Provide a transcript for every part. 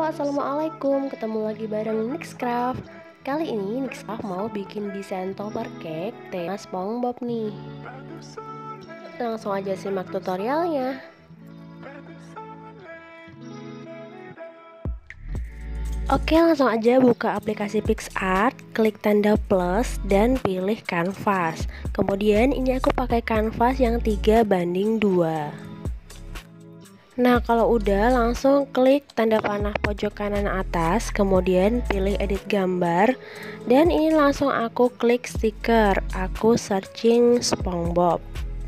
Assalamualaikum. Ketemu lagi bareng Nixcraft. Kali ini Nixcraft mau bikin desain topper cake tema SpongeBob nih. Langsung aja simak tutorialnya. Oke, langsung aja buka aplikasi PicsArt, klik tanda plus dan pilih kanvas. Kemudian ini aku pakai kanvas yang 3:2. Nah, kalau udah langsung klik tanda panah pojok kanan atas, kemudian pilih edit gambar, dan ini langsung aku klik stiker. Aku searching SpongeBob.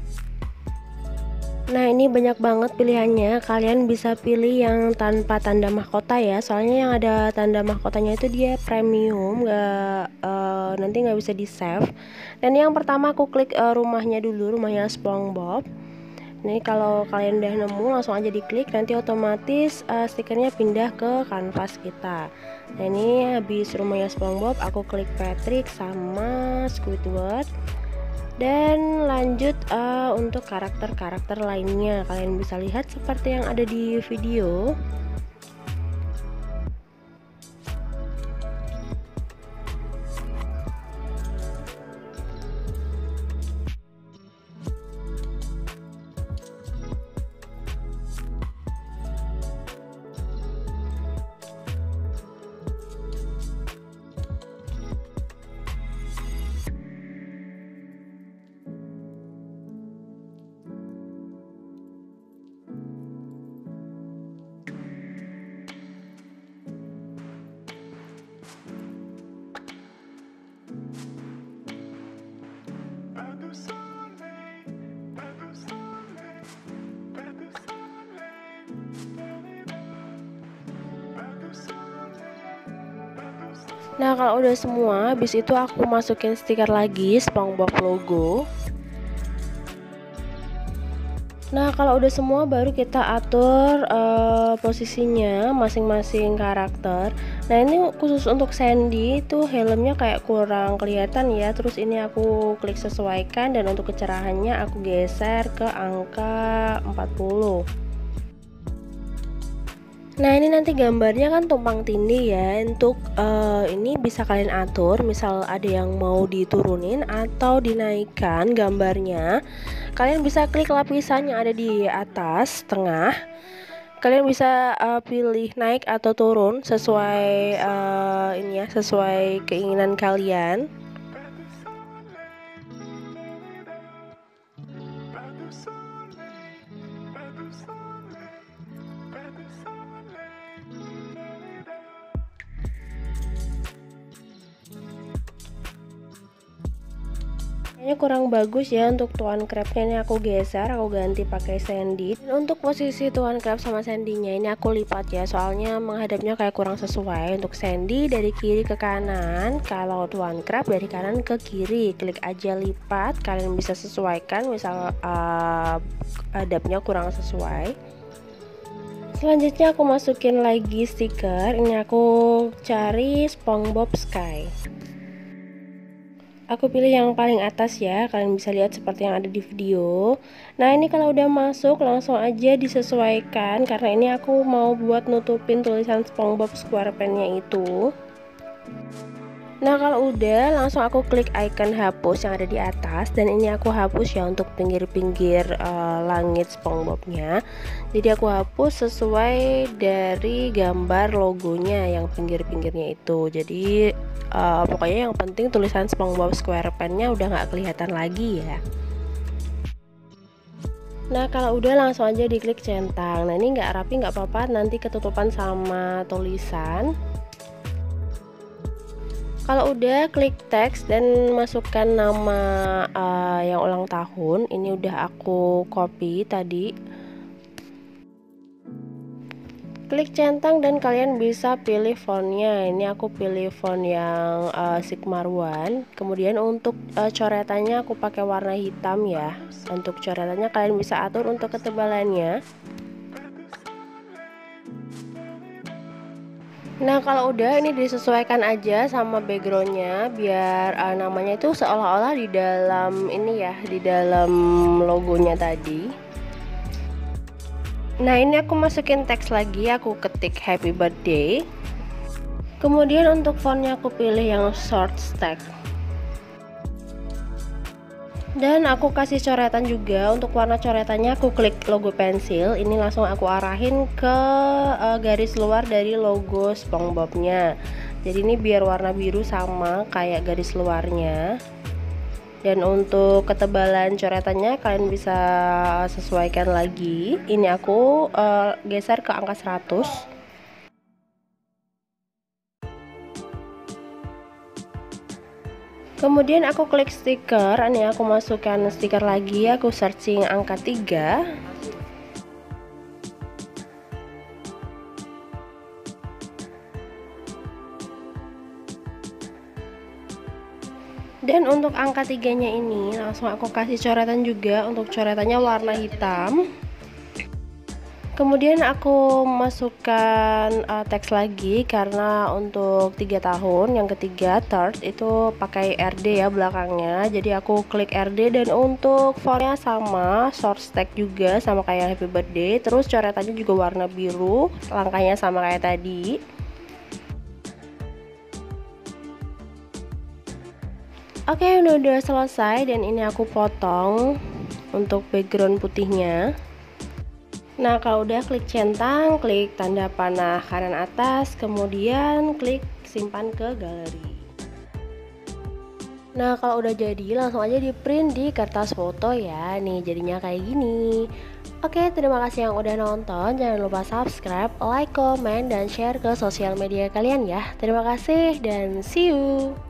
Nah, ini banyak banget pilihannya. Kalian bisa pilih yang tanpa tanda mahkota ya, soalnya yang ada tanda mahkotanya itu dia premium, nanti nggak bisa di save. Dan yang pertama aku klik rumahnya dulu, rumahnya SpongeBob. Ini kalau kalian udah nemu langsung aja diklik, nanti otomatis stikernya pindah ke kanvas kita. Nah, ini habis rumahnya SpongeBob aku klik Patrick sama Squidward dan lanjut untuk karakter-karakter lainnya. Kalian bisa lihat seperti yang ada di video. Nah, kalau udah semua, habis itu aku masukin stiker lagi SpongeBob logo. Nah, kalau udah semua baru kita atur posisinya masing-masing karakter. Nah, ini khusus untuk Sandy itu helmnya kayak kurang kelihatan ya. Terus ini aku klik sesuaikan, dan untuk kecerahannya aku geser ke angka 40. Nah, ini nanti gambarnya kan tumpang tindih ya. Untuk ini bisa kalian atur, misal ada yang mau diturunin atau dinaikkan gambarnya. Kalian bisa klik lapisan yang ada di atas tengah. Kalian bisa pilih naik atau turun sesuai ini ya, sesuai keinginan kalian. Kayaknya kurang bagus ya untuk Tuan Crabnya, ini aku geser, aku ganti pakai Sandy. Dan untuk posisi Tuan Crab sama Sandy-nya ini aku lipat ya, soalnya menghadapnya kayak kurang sesuai. Untuk Sandy dari kiri ke kanan, kalau Tuan Crab dari kanan ke kiri. Klik aja lipat, kalian bisa sesuaikan misal hadapnya kurang sesuai. Selanjutnya aku masukin lagi stiker, ini aku cari SpongeBob Sky. Aku pilih yang paling atas ya, kalian bisa lihat seperti yang ada di video. Nah, ini kalau udah masuk langsung aja disesuaikan, karena ini aku mau buat nutupin tulisan SpongeBob SquarePants-nya itu. Nah, kalau udah langsung aku klik icon hapus yang ada di atas, dan ini aku hapus ya untuk pinggir-pinggir langit SpongeBob-nya. Jadi aku hapus sesuai dari gambar logonya yang pinggir-pinggirnya itu. Jadi pokoknya yang penting tulisan SpongeBob SquarePants-nya udah nggak kelihatan lagi ya. Nah, kalau udah langsung aja diklik centang. Nah, ini nggak rapi nggak apa-apa, nanti ketutupan sama tulisan. Kalau udah klik teks dan masukkan nama yang ulang tahun. Ini udah aku copy tadi. Klik centang dan kalian bisa pilih fontnya. Ini aku pilih font yang Sigma One. Kemudian untuk coretannya aku pakai warna hitam ya. Untuk coretannya kalian bisa atur untuk ketebalannya. Nah, kalau udah ini disesuaikan aja sama backgroundnya biar namanya itu seolah-olah di dalam ini ya, di dalam logonya tadi. Nah, ini aku masukin teks lagi, aku ketik happy birthday. Kemudian untuk fontnya aku pilih yang short stack. Dan aku kasih coretan juga. Untuk warna coretannya aku klik logo pensil. Ini langsung aku arahin ke garis luar dari logo SpongeBob-nya. Jadi ini biar warna biru sama kayak garis luarnya. Dan untuk ketebalan coretannya kalian bisa sesuaikan lagi. Ini aku geser ke angka 100. Kemudian aku klik stiker, ini aku masukkan stiker lagi, aku searching angka 3. Dan untuk angka 3-nya ini langsung aku kasih coretan juga, untuk coretannya warna hitam. Kemudian aku masukkan teks lagi karena untuk 3 tahun, yang ketiga third itu pakai RD ya belakangnya. Jadi aku klik RD dan untuk fontnya sama, short stack juga sama kayak happy birthday. Terus coretannya juga warna biru, langkahnya sama kayak tadi. Oke, udah selesai dan ini aku potong untuk background putihnya. Nah, kalau udah klik centang, klik tanda panah kanan atas, kemudian klik simpan ke galeri. Nah, kalau udah jadi langsung aja di print di kertas foto ya. Nih jadinya kayak gini. Oke, terima kasih yang udah nonton. Jangan lupa subscribe, like, comment, dan share ke sosial media kalian ya. Terima kasih dan see you.